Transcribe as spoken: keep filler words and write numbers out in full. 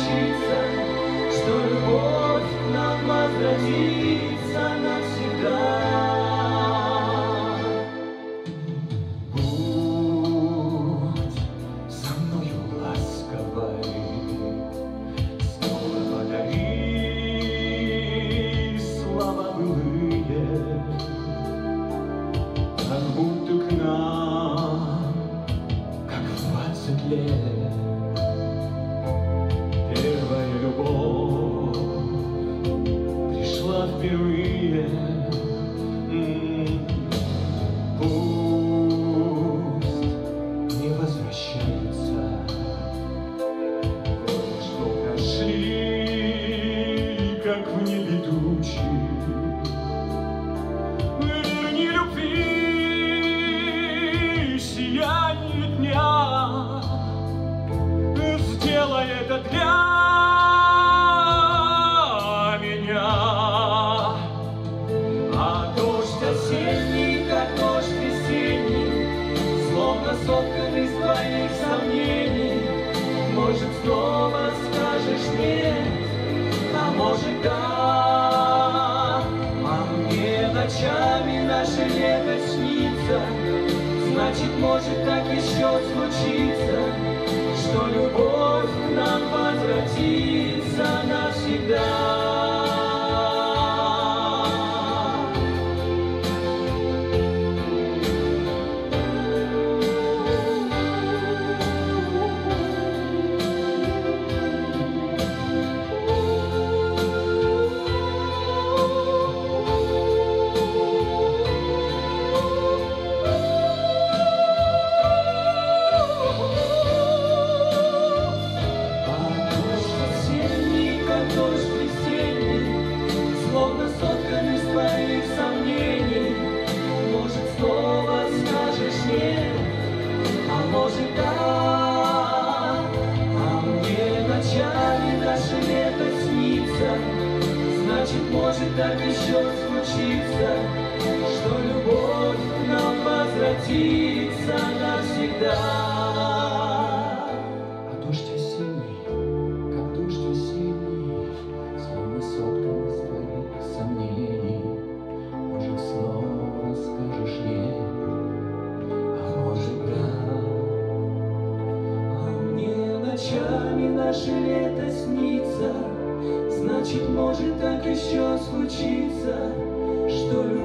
случится, что любовь к нам возвратится навсегда. Будь со мною ласковой, снова подари слова былые, как будто к нам, как в двадцать лет, первая любовь пришла впервые. Пусть не возвращается годы, что прошли, как в небе тучи. Верни любви сияние дня, сделай это для меня. А дождь осенний, как дождь весенний, словно сотканный из твоих сомнений, может, снова скажешь нет, а может, да. А мне ночами наше лето снится, значит, может, так еще случится, что любовь к нам возвратится навсегда. Словно соткан из твоих сомнений, может, снова скажешь нет, а может, да. А мне ночами наше лето снится, значит, может, так еще случится, что любовь к нам возвратится навсегда. А дождь осенний, как дождь весенний, словно соткан из твоих сомнений, может, снова скажешь нет, а может, да. А мне ночами наше лето снится, значит, может, так еще случится, что